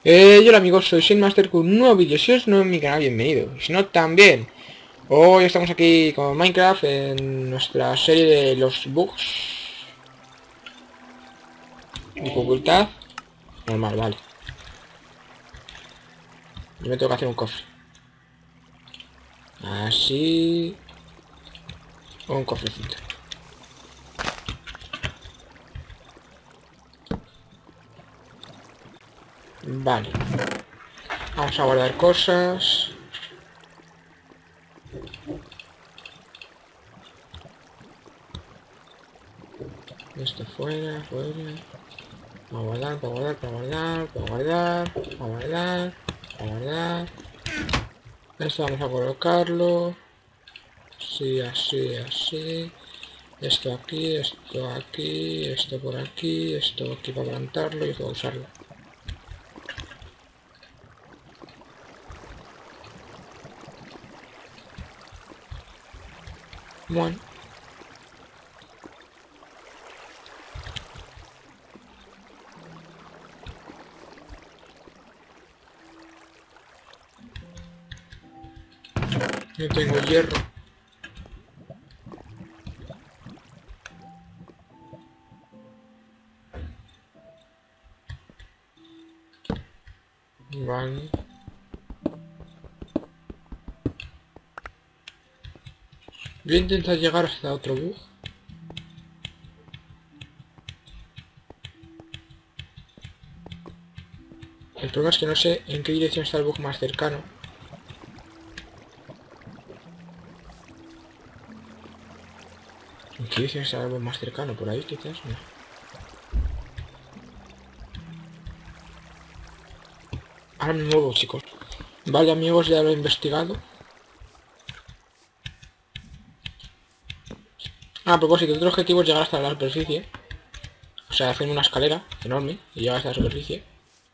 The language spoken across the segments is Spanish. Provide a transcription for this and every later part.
Hola amigos, soy Master con un nuevo vídeo. Si os no en mi canal, bienvenido. Y si no, también. Hoy estamos aquí con Minecraft en nuestra serie de los bugs. Dificultad normal, vale. Yo me tengo que hacer un cofre. Así. Un cofrecito. Vale. Vamos a guardar cosas. Esto fuera, fuera. Para guardar, para guardar, para guardar, para guardar, para guardar, para guardar. Esto vamos a colocarlo. Sí, así, así. Esto aquí, esto por aquí, esto aquí para plantarlo y esto para usarlo. Bueno. No tengo hierro. Vale. Voy a intentar llegar hasta otro bug. El problema es que no sé en qué dirección está el bug más cercano. ¿En qué dirección está el bug más cercano? Por ahí quizás, no. Ahora me muevo, chicos. Vale amigos, ya lo he investigado. A propósito, otro objetivo es llegar hasta la superficie. O sea, hacer una escalera enorme y llegar hasta la superficie.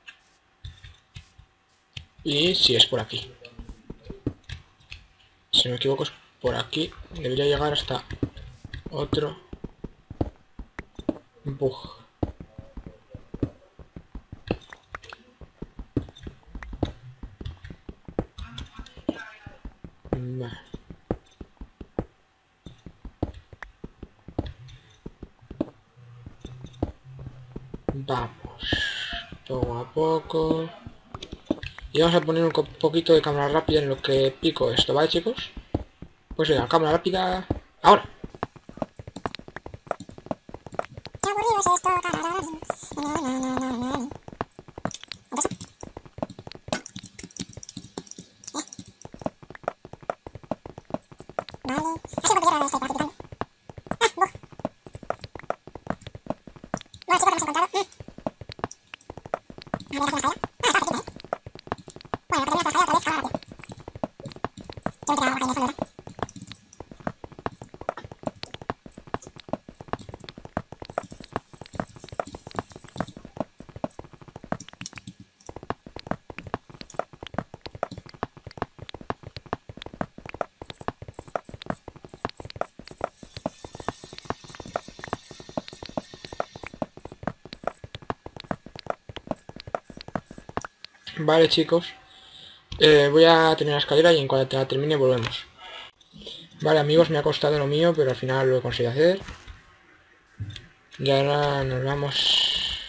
Y si es por aquí. Si no me equivoco es por aquí. Debería llegar hasta otro bug. Vale. Vamos. Poco a poco. Y vamos a poner un poquito de cámara rápida en lo que pico esto, ¿vale chicos? Pues venga, cámara rápida. ¡Ahora! Qué aburrido es esto. Vale. Así porque era este participante. Bueno, chicos, hemos encontrado. A ver, hacer la escalera. Está fácil, ¿eh? Bueno, pero terminamos la escalera otra vez, cámara rápida. Tengo que tirar agua ahí en el fondo, ¿verdad? Vale chicos. Voy a terminar la escalera y en cuanto la termine volvemos. Vale amigos, me ha costado lo mío, pero al final lo he conseguido hacer. Y ahora nos vamos...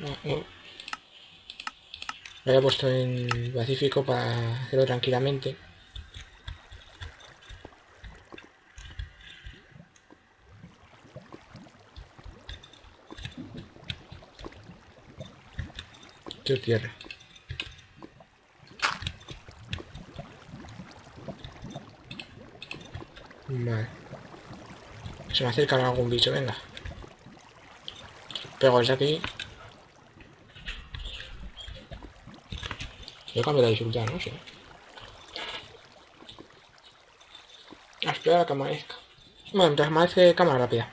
Lo había puesto en Pacífico para hacerlo tranquilamente. Tío tierra. Vale. Se me acerca algún bicho, venga. Pego desde aquí. Yo cambio la dificultad, no sé. A esperar a que amanezca. Bueno, mientras amanece cámara rápida.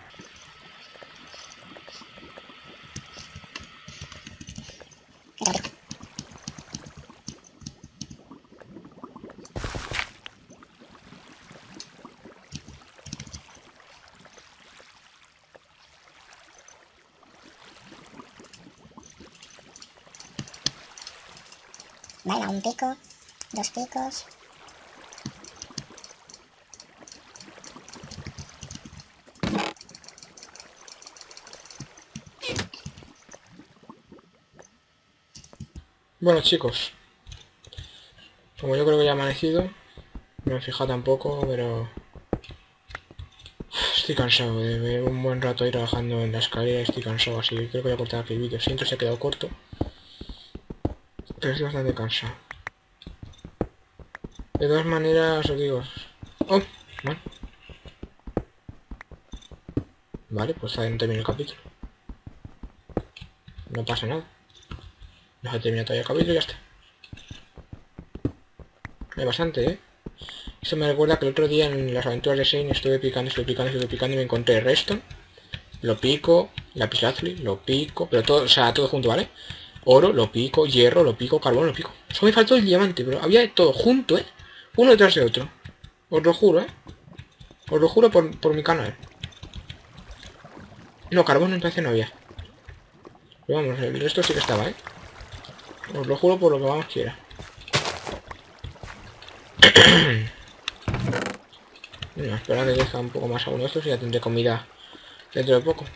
Vale, un pico, 2 picos. Bueno, chicos, como yo creo que ya ha amanecido, no me he fijado tampoco, pero estoy cansado de ver un buen rato ahí trabajando en la escalera, estoy cansado, así que creo que voy a cortar aquí el vídeo. Siento si se ha quedado corto, pero estoy bastante cansado. De todas maneras, os digo... ¡Oh! Bueno. Vale, pues ahí no termina el capítulo. No pasa nada. No se termina todavía el capítulo y ya está. Hay bastante, ¿eh? Esto me recuerda que el otro día en las aventuras de Shane estuve picando y me encontré redstone. Lo pico, lapislázuli, lo pico, pero todo, o sea, todo junto, ¿vale? Oro, lo pico, hierro, lo pico, carbón, lo pico. Solo me faltó el diamante, pero había todo junto, ¿eh? Uno detrás de otro. Os lo juro, ¿eh? Os lo juro por mi canal. No, carbón en parece no había. Pero vamos, el resto sí que estaba, ¿eh? Os lo juro por lo que vamos quiera. Bueno, esperad que deja un poco más alguno de estos y ya tendré comida dentro de poco.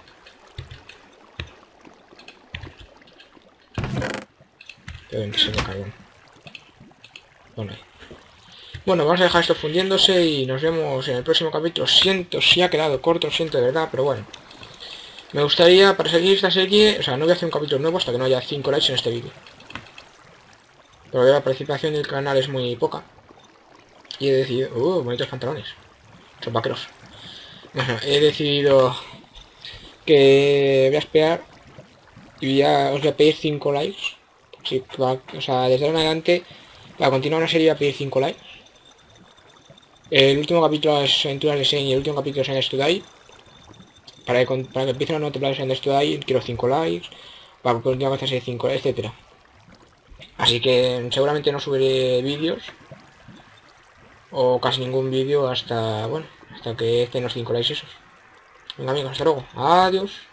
Qué bien que se ve carbón. Bueno, ahí. Bueno, vamos a dejar esto fundiéndose y nos vemos en el próximo capítulo. Siento si ha quedado corto, siento de verdad, pero bueno. Me gustaría, para seguir esta serie, o sea, no voy a hacer un capítulo nuevo hasta que no haya 5 likes en este vídeo. Pero la participación del canal es muy poca. Y he decidido... bonitos pantalones. Son vaqueros. Bueno, he decidido que voy a esperar y ya os voy a pedir 5 likes. Sí, o sea, desde ahora en adelante, para continuar una serie voy a pedir 5 likes. El último capítulo de las aventuras de Shane y el último capítulo de Science Today. Para que empiece la nueva temporada de Science Today, quiero 5 likes. Para que continúe con esta serie 5, etcétera. Así que seguramente no subiré vídeos. O casi ningún vídeo hasta, bueno, hasta que estén los 5 likes esos. Venga amigos, hasta luego. Adiós.